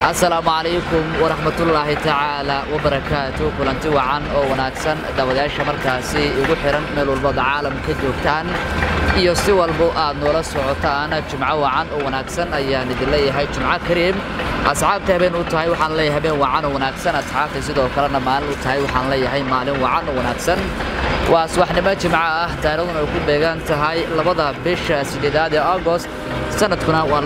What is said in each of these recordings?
السلام عليكم ورحمة الله تعالى وبركاته. كلنتي وعن أو وناكسن دوداش مركزي يوحرن ملو البضع عالم كجوكتان يستوى البؤاد نورا سعوتان جمعة وعن أو وناكسن أيان دلي هاي جمعة كريم أصحاب تهبين وتهاي وحن لي هبين وعن وناكسن أصحاب تزيدوا كلنا مال وتهاي وحن لي هاي مال وعن وناكسن وأصبحنا ما جمعة تارون وكل بيجان تهاي لبضع بيش سجداد أغسطس sanadkuna waa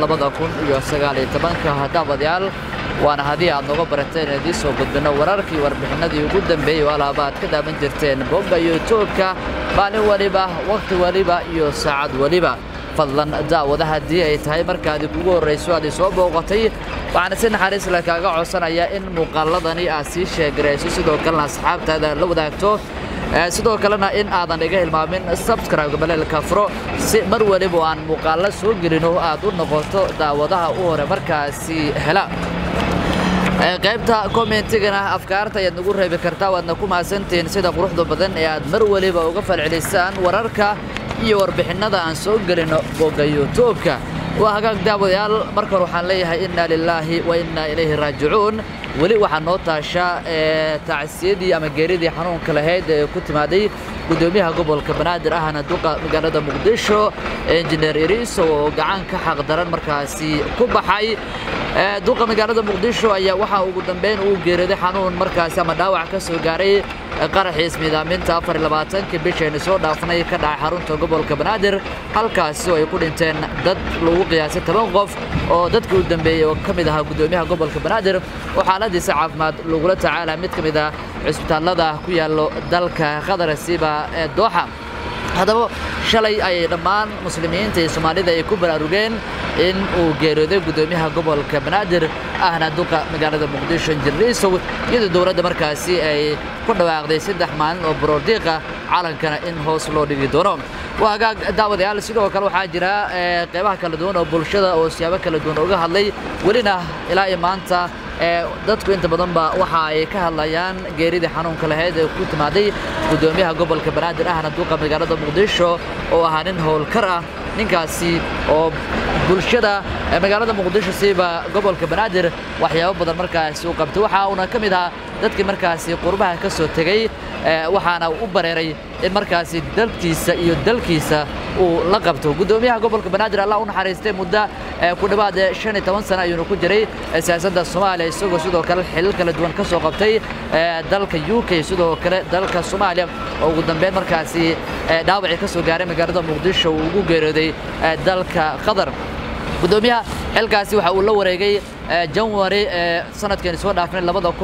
2019 hadabadayaal waana hadii aad noga barateen idii soo gudbino wararkii warbixinadii ugu dambeeyay walaabaad ka daaban jirteen bogga YouTube-ka maalin waliba waqti waliba iyo saacad waliba fadlan daawada hadii ay tahay markaad ugu horeyso aad soo booqatay waxaan si naxariis leh kaaga codsanaya in muuqaaladani aad sii sheegreyso sidoo kale asxaabtaada la wadaagto sidoo kalena in aadan iga hilmaamin subscribe balelka furo si mar waliba aan muuqaal soo gelino aad u noqoto daawadaha u hore markaasi hela qaybta commentigana afkaarta aad nagu reebi kartaa waadna ku maasantiin sida quruxda badan ee aad mar waliba uga falcelisaan wararka iyo warbixinada aan soo gelino bogga YouTube-ka وهاجاك داوديال مركر وحن ليها إنا لله وإنا إليه راجعون ولي وحن نوتاشا تعسيدي أما جريدي حنون كلهيد كنت مادي قدوميها قبل كبنادر أهنا دوقة مقالة مقدشو إنجنير إيريس وقعان كحق دران مركزي كوبا حي دوقة مقالة مقدشو أي وحا وقدام بين وجريدي حنون مركزي أما داوع كسو قاري قرح اسمي ذا من تافر لباتن كبيش نسور دافني كدع حرونتو قبل كبنادر halkaasoo ay ku dhinteen dad lagu qiyaasay 10 qof oo dadka u dambeeyay oo kamid ah gudoomiyaha gobolka Banaadir oo xaaladiisa caafimaad lagu la tacaalay mid kamid ah isbitaalada ku yaalo dalka Qatar siba ee Doha hadaba shalay ay dhammaan muslimiinta ee Soomaalida ay ku baraarugeen in uu geeriyooday gudoomiyaha gobolka Banaadir ahna duqa magaalada Muqdisho Injineeriso iyadoo dowladda markaasi ay ku dhawaaqday 3 maalin oo baroordiiqa calankana in hoos loo dhigi doono وهاجاك داوديال sidoo kale waxa jira qaybaha kala duwan oo bulshada oo siyaabo kala duwan uga hadlay walina ilaa maanta dadku inta badan ba waxa ay ka hadlayaan geerida xanuunka lahayd ee ku timaaday gudoomiyaha gobolka Banaadir ahna duqa magaalada Muqdisho oo ahaa nin howlkar ah ninkaasi oo bulshada magaalada Muqdisho siiba gobolka Banaadir waxyaabo badan markaas uu qabtay waxa uu kamid ah dadkii markaasi qurbaha ka soo tagay waxaana u bareeray in markaasi dalkiisa iyo dalkiisa uu la qabto gudoomiyaha gobolka Banaadir Allah u naxariistay muddo ku dhawaad 15 sano ayuu ku jiray siyaasadda Soomaaliya isagoo sidoo kale xil kala duwan ka soo qabtay dalka UK sidoo kale dalka Soomaaliya oo ugu dambeyn markaasi dhaawac ka soo gaaray magaalada Muqdisho uu ugu geeriyooday dalka Qatar gudoomiyaha xilkaasi waxa uu la wareegay January sanadkan soo dhaafnay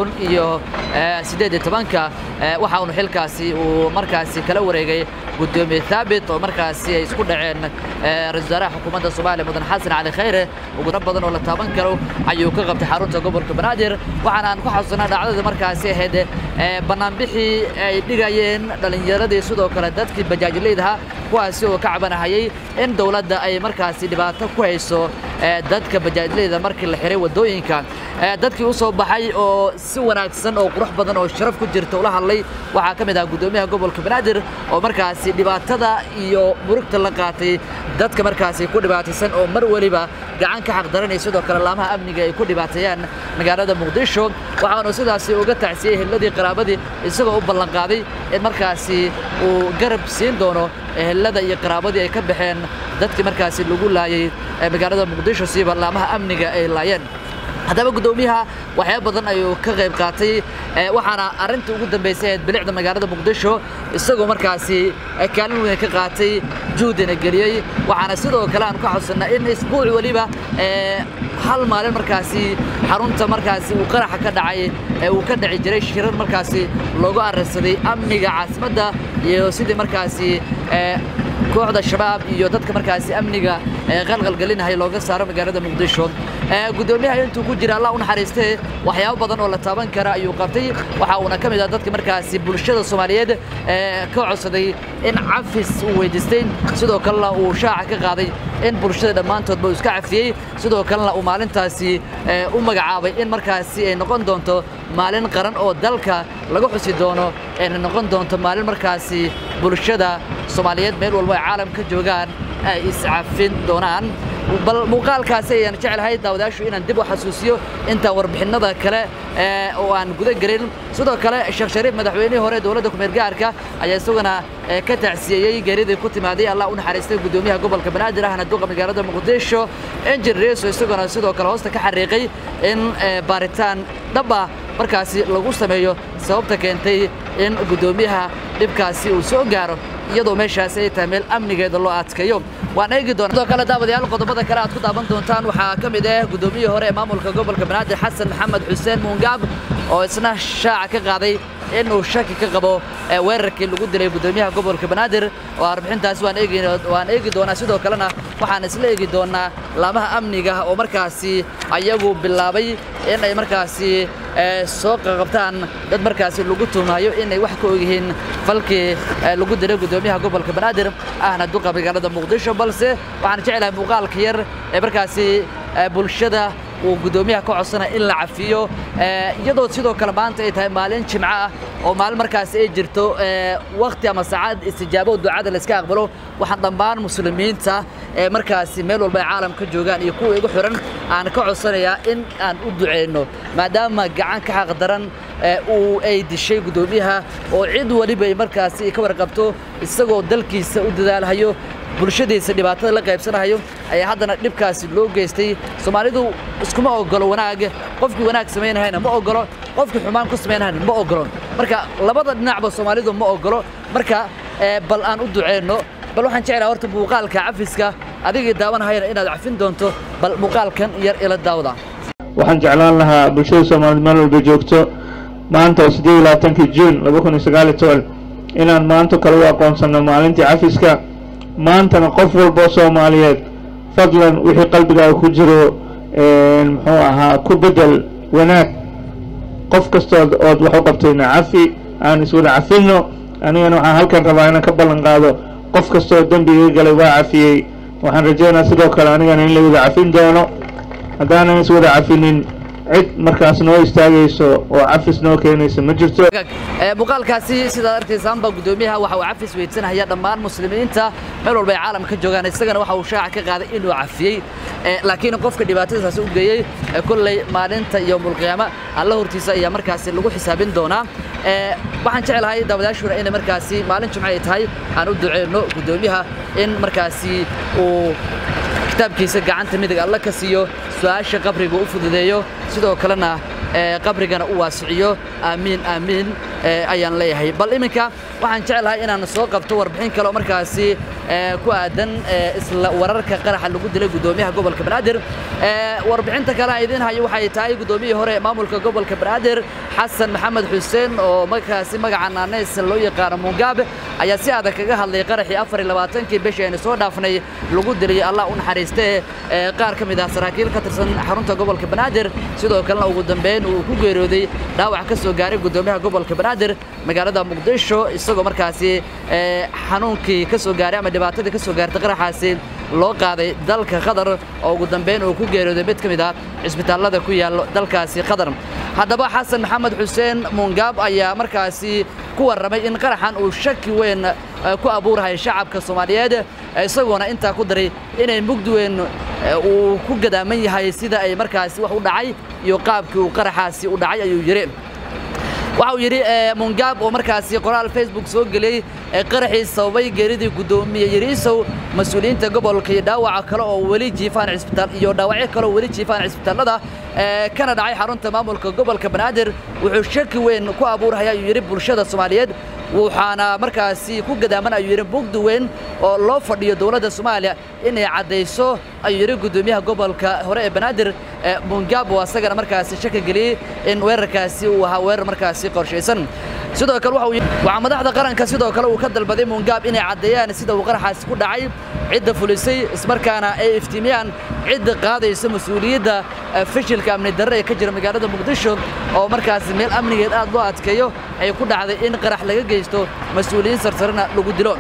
2018 waxa uu xilkaasi uu markaasi kala wareegay gudoomiye Thabit oo markaasi ay isku dhaceen ra'iisul xukuumadda Soomaaliya Mudan Xasan Ali Khayre ugu badan oo la taaban karo ayuu ka qabtay xarunta gobolka Banaadir waxaana aan ku xasuusnaa dhacdada markaasi ahayd banaanbixii ay dhigayeen dhalinyaradii sidoo kale dadkii bajaajileyda kuwaasi oo ka cabanayay in dawladda ay markaasi dhibaato ku hayso dadka bajaajileyda markii la xiray wadooyinka dadkii u soo baxay oo si wanaagsan oo qurux badan oo sharaf ku jirta ula hadlay waxa kamid ah gudoomiyaha gobolka Banaadir oo markaasi dhibaatada iyo murugta la qaatay dadka markaasi ku dhibaataysan oo mar waliba gacan ka xaq daranay sidoo kale laamaha amniga ay ku dhibaateeyaan magaalada Muqdisho waxaanu sidaasi uga tacsiyay helladii qaraabadii isagoo u ballan qaaday in markaasi uu garab siin doono hellada iyo qaraabadii ay ka baxeen dadkii markaasi lagu laayay magaalada Muqdisho si laamaha amniga ay laayeen hadaba gudoomiyaha waxyaabo badan ayuu ka qayb qaatay waxaana arinta ugu dambeysay bilicda magaalada Muqdisho isagoo markaasi kaalin weyn ka qaatay juudina galiyay waxaana sidoo kale aan ka xasuusnaa in isbuuc waliba hal maalin markaasi xarunta markaasi uu qarax ka dhacay uu ka dhici jiray shirar markaasi loogu arsaday amniga caasimadda iyo sidii markaasi kooxda shabaab iyo dadka markaasi amniga qalqal galinahay looga saaro magaalada Muqdisho gudoomiyaha intuu ku jira Allah u naxariistay waxyaabo badan oo la taaban kara ayuu qabtay waxa uu kamid ah dadka markaasi bulshada Soomaaliyeed ka codsaday in cafis uu weydiistay sidoo kale uu shaaca ka qaaday in bulshada dhamaantood buu iska cafiyay sidoo kale uu maalintaasi u magacaabay in markaasi ay noqon doonto maalin qaran oo dalka lagu xusi doono ee noqon doonto maalin markaasi bulshada Soomaaliyeed meel walba ay caalamka joogaan ay iscafin doonaan bal muuqaalkaasi ayaan jecelahay daawadayaashu inaan dib u xasuusiyo inta warbixinada kale oo aan guda galin sidoo kale Sheekh Shariif madaxweynihii hore dawladda ku-meel gaarka ayaa isaguna ka tacsiyay geeridii ku timaaday Allah u naxariistay gudoomiyaha gobolka Banaadir ahna duqa magaalada Muqdisho Engineer isaguna sidoo kale hoosta ka xariiqay in baaritaan dhab ah markaasi lagu sameeyo sababta keentay in gudoomiyaha dhibkaasi uu soo gaaro iyadoo meeshaas ay tahay meel amnigeeda loo adkeeyo waan eegi doonaa sidoo kale daawadayaal qodobada kale aad ku daawan doontaan waxaa ka mid ah gudoomiyihii hore ee maamulka gobolka Banaadir Xasan Maxamed Xuseen Muungaab oo isna shaaca ka qaaday inuu shaki ka qabo weerarkii lagu dilay gudoomiyaha gobolka Banaadir oo arbixintaas waan eegi doonaa sidoo kalena waxaan isla eegi doonaa laamaha amniga oo markaasi ayagu bilaabay in ay markaasi soo qabtaan dad markaasi lagu tuumayo in ay wax ka ogyihiin falkii lagu dilay gudoomiyaha gobolka Banaadir ahna duqa magaalada Muqdisho balse waxaan jecelahay muuqaalka yar ee markaasi bulshada uu gudoomiyaha ka codsanay in la cafiyo iyadoo sidoo kale maanta ay tahay maalin jimco ah oo maalin markaas ay jirto waqti ama saacad istijaabo ducada la iska aqbalo waxaan dhammaan muslimiinta markaasi meel walba caalamka joogaan iyo kuwa igu xiran aan ka codsanayaa in aan u duceeyno maadaama gacan ka xaq daran uu ay dishay gudoomiyaha oo cid waliba ay markaasi ka warqabto isagoo dalkiisa u dadaalayo bulshadiisa dhibaatada la qaybsanayo ay haddana dhibkaasi loo geystay Soomaalidu iskuma ogolo wanaag qofkii wanaag sameynayna ma ogolo qofkii xumaan ku sameynayna ma ogolo marka labada dhinacba Soomaalidu ma ogolo marka bal aan u duceeyno bal waxaan jecelahay horta muuqaalka cafiska adiga daawanayna inaad cafin doonto bal muuqaalkan yar ila daawada waxaan jeclaan lahaa bulshada Soomaaliyeed meel walba joogto maanta 28 June 2019 inaan maanta kala u aqoonsano maalintii cafiska maantana qof walba Soomaaliyeed fadlan wixii qalbigaaga ku jiro muxuu ahaa ku bedel wanaag qof kasta oo wax u qabtayna cafi aan iswada cafino anigana waxaan halkan rabaa inaan ka ballan qaado qof kasta oo dambiga galay waa cafiyay waxaan rajaynayaa sidoo kale anigana in la wada cafin doono haddaanan iswada cafinin cid markaas noo istaagayso oo cafis noo keenayso ma jirto muuqaalkaasi sida arkaysaan ba gudoomiyaha waxa uu cafis weydiinaya dhammaan muslimiinta meel walba ay caalamka joogaan isagana waxa uu shaaca ka qaaday inuu cafiyay laakiin qofka dhibaatadaas u geeyay kullay maalinta iyo mulqiyaama Allah hortiisa ayaa markaasi lagu xisaabin doonaa waxaan jecelahay daawadayaashuna in markaasi maalin jimco ay tahay aan u duceeyno gudoomiyaha in markaasi uu kitaabkiisa gacanta midig Allah ka siiyo su'aasha qabriga u fududeeyo sidoo kalena qabrigana u waasiciyo aamin aamin ayaan leeyahay bal iminka waxaan jecelahay inaan soo qabto warbixin kale oo markaasi ku aadan isla wararka qaraxa lagu dilay gudoomiyaha gobolka Banaadir warbixinta kale ay idin hayo waxay tahay gudoomiyihii hore maamulka gobolka Banaadir Xasan Maxamed Xuseen oo markaasi magaca naanays loo yaqaan Muungaab ayaa si adag kaga hadlay qaraxii 24kii bishii ay soo dhaafnay lagu dilay Allah u naxariistay qaar ka mid ah saraakiil ka tirsan xarunta gobolka Banaadir sidoo kalena ugu dambeyn uu ku geeriyooday dhaawac ka soo gaaray gudoomiyaha gobolka Banaadir magaalada Muqdisho isagoo markaasi xanuunkii ka soo gaaray ama dhibaatadii ka soo gaartay qaraxaasi loo qaaday dalka Qatar oo ugu dambeyn uu ku geeriyooday mid ka mid ah isbitaalada ku yaal dalkaasi Qatar haddaba Xasan Maxamed Xuseen Muungaab ayaa markaasi ku warramay in qaraxan uu shaki weyn ku abuurahay shacabka Soomaaliyeed isagoona inta ku daray inay mugdi weyn uu ku gadaaman yahay sida ay markaasi wax u dhacay iyo qaabkii uu qaraxaasi u dhacay ayuu yiri waxa uu yiri Muungaab oo markaasi qoraal Facebook soo galay qaraxii sababay geeridii gudoomiye Yariisow mas'uuliyiinta gobolka iyo dhaawac kale oo wali jiifaan isbitaal iyo dhaawacyo kale oo wali jiifaan isbitaalada kana dhacay xarunta maamulka gobolka Banaadir wuxuu shaki weyn ku abuurayaa ayuu yiri bulshada Soomaaliyeed waxaana markaasi ku gadaaman ayuu yiri bugdi weyn oo loo fadhiyo dawladda Soomaaliya inay cadeyso ayuu yiri gudoomiyaha gobolka hore ee Banaadir Muungaab oo asagana markaasi shaki galiyay in weerarkaasi uu ahaa weerar markaasi qorsheysan sidoo kale waxa madaxda qaranka sidoo kale uu ka dalbaday Muungaab inay cadeeyaan sida uu qaraxaasi ku dhacay cidda fulisay ismarkaana ay iftiimiyaan cidda qaadaysa mas'uuliyadda fashilka amni darre ka jira magaalada Muqdisho oo markaasi meel amnigeed aad loo adkeeyo ay ku dhacday in qarax laga geysto mas'uuliyiin sarsarna lagu dilo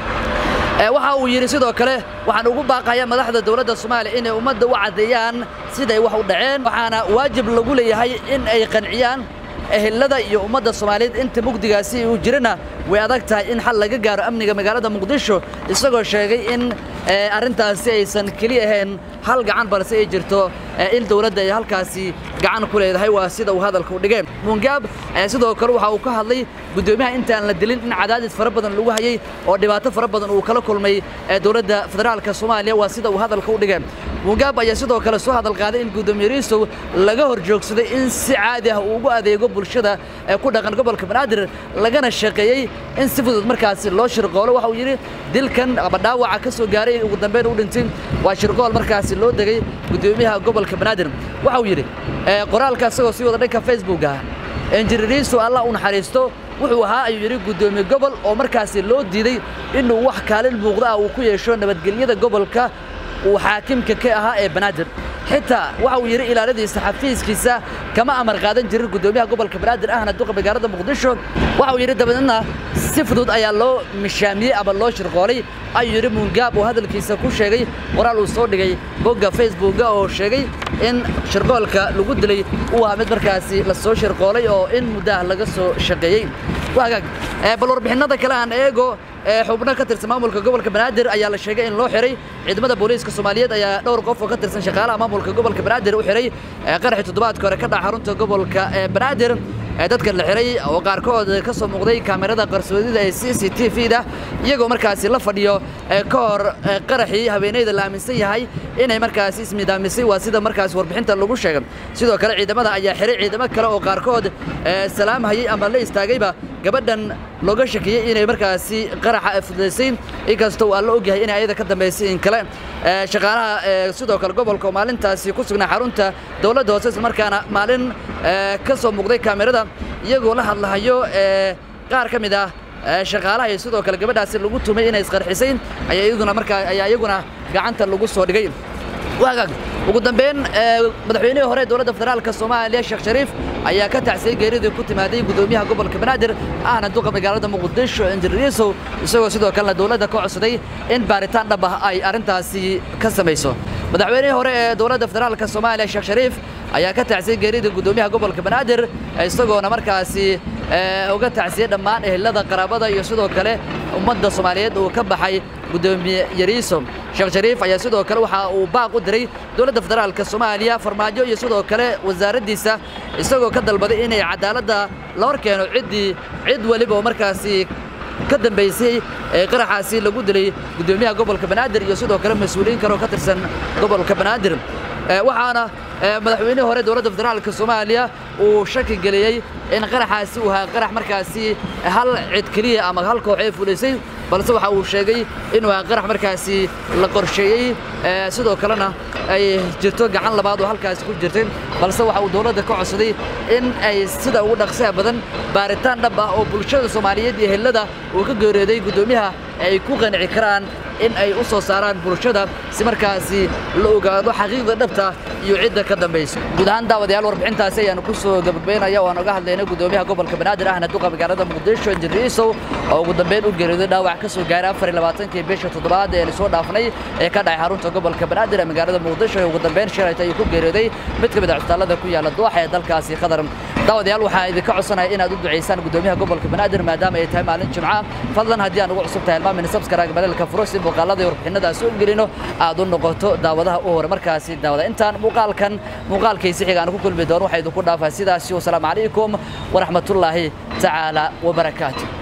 waxa uu yiri sidoo kale waxaan ugu baaqayaa madaxda dawladda Soomaaliya inay ummadda u cadeeyaan sida ay wax u dhaceen waxaana waajib lagu leeyahay in ay qanciyaan ehelada iyo ummadda Soomaaliyeed inta mugdigaasi uu jirana way adag tahay in xal laga gaaro amniga magaalada Muqdisho isagoo sheegay in arrintaasi aysan kaliya ahayn hal gacan balse ay jirto in dawladda ay halkaasi gacan ku leedahay waa sida uu hadalka u dhigay Mungab sidoo kale waxa uu ka hadlay gudoomiyaha intaan la dilin in cadaadis fara badan lagu hayay oo dhibaato fara badan uu kala kulmay dawladda federaalka Soomaaliya waa sida uu hadalka u dhigay Mungab ayaa sidoo kale soo hadal qaaday in gudoomiyadiisu laga horjoogsaday in si caadi ah uu ugu adeego bulshada ku dhaqan gobolka Banaadir lagana shaqeeyay in si fudud markaasi loo shirqoolo waxa uu yiri dilkan ama dhaawaca ka soo gaaray ugu dambeyn u dhintay waa shirqool markaasi loo dagay gudoomiyaha gobolka Banaadir waxa uu yiri qoraalka asagoo si wada dhanka Facebook ah injineeriisu Allah u naxariisto wuxuu ahaa ayuu yiri gudoomiye gobol oo markaasi loo diiday inuu wax kaalin muuqda uu ku yeesho nabadgelyada gobolka وحاكمك كأها بنادر حتى وحو يري إلى الذي صحفيز كيسا كما أمر قادن جرير قدوميها قبل كبنادر أهنا الدوقة بقارة مقدشو وحو يري دبنا سفدود أي الله مشامي أبا الله شرقالي أي يري منقاب وهذا الكيسا كل شيء ورالو صور لغي بوغا فيسبوك أو شيء إن شرقالك لقد لي وهمد مركاسي للسو شرقالي أو إن مداه لغسو شقيين وهاك بلور بحنا كلان إيجو xubno ka tirsan maamulka gobolka Banaadir ayaa la sheegay in loo xiray ciidamada booliiska Soomaaliyeed ayaa dhowr qof oo ka tirsan shaqaalaha maamulka gobolka Banaadir u xiray qaraxii toddobaadkii hore ka dhacay xarunta gobolka Banaadir dadka la xiray oo qaarkood ka soo muuqday kaamirada qarsoodida ee CCTV-da iyagoo markaasi la fadhiyo ka hor qaraxii habeenayda la aaminsan yahay inay markaasi ismidaamisay waa sida markaasi warbixinta lagu sheegay sidoo kale ciidamada ayaa xiray ciidamo kale oo qaarkood salaam hayay ama la istaagayba gabadhan looga shakiyay inay markaasi qaraxa afdaysiin inkastoo aan la ogyahay inay ayada ka dambeysay in kale shaqaalaha sidoo kale gobolka maalintaasi ku sugnaa xarunta dawladda hoose markaana maalin ka soo muuqday kaamirada iyagoo la hadlahayo qaar ka mid ah shaqaalaha sidoo kale gabadhaasi lagu tumay inay isqarxisay ayaa iyaguna gacanta lagu soo dhigay وهاك وقدامين مدحوينيه هوري دولة فدرالك الصومالية الشيخ شريف ayaa ka tacsay geeridii ku timaaday gudoomiyaha gobolka Banaadir ahna duqa magaalada Muqdisho injineeriisu isagoo sidoo kale dawladda ka codsaday in baaritaan dhab ah ay arintaasi ka sameeyso madaxweynaha hore ee dawladda federaalka Soomaaliya Sheekh Shariif ayaa ka tacsay geeridii gudoomiyaha gobolka Banaadir isagoo markaasi uga tacsay dhammaan ehelada qaraabada iyo sidoo kale ummadda Soomaaliyeed oo ka baxay gudoomiye yariiso Sheekh Shariif ayaa sidoo kale waxa uu baaq u diray dawladda federaalka Soomaaliya farmaajo iyo sidoo kale wasaaraddiisa isagoo ka dalbaday inay cadaaladda la horkeeno cid waliba oo markaasi ka dambeysay qaraxaasi lagu dilay gudoomiyaha gobolka Banaadir iyo sidoo kale mas'uuliyiin kale oo ka tirsan gobolka Banaadir waxaana madaxweynaha hore dawladda federaalka Soomaaliya uu shaki galiyay in qaraxaasi uu ahaa qarax markaasi hal cid kaliya ama hal koox ay fulisay balse waxa uu sheegay inuu ahaa qarax markaasi la qorsheeyay sidoo kalena ay jirto gacan labaad oo halkaas ku jirtay balse waxa uu dawladda ka codsaday in ay sida ugu dhaqsaha badan baaritaan dhab ah oo bulshada Soomaaliyeed iyo helada uu ka geeriyooday gudoomiyaha ay ku qanci karaan in ay u soo saaraan bulshada si markaasi la ogaado xaqiiqda dhabta iyo cidda ka dambaysa guud ahaan daawadayaal warbixintaasi ayaan ku soo gabagabeynaya oo aan uga hadlaynay gudoomiyaha gobolka Banaadir ahna duqa magaalada Muqdisho injineeriiso oo ugu dambeyn u geeriyooday dhaawac ka soo gaaray 24 bisha toddobaad ee la soo dhaafnay ee ka dhacay xarunta gobolka Banaadir ee magaalada Muqdisho ugu dambeyn shirayta ay ku geeriyooday mid ka mid ah cusbitaalada ku yaala Dooxa ee dalkaasi Qatar daawadayaal waxa idin ka codsanahay inaad u duceysaan gudoomiyaha gobolka Banaadir maadaama ay tahay maalin Jimcaha fadlan haddii aan ugu cusub tahay ilmaha min subscribe balka fursi muuqaalada warbixinada soo gelino aad u noqoto daawadaha u hore markaasi daawada intaan muuqaalkaysi xiga aan ku kulmi doono waxa idin ku dhaafaa sidaas iyo salaam calaykum wa rahmatullaahi ta'ala wa barakaatuh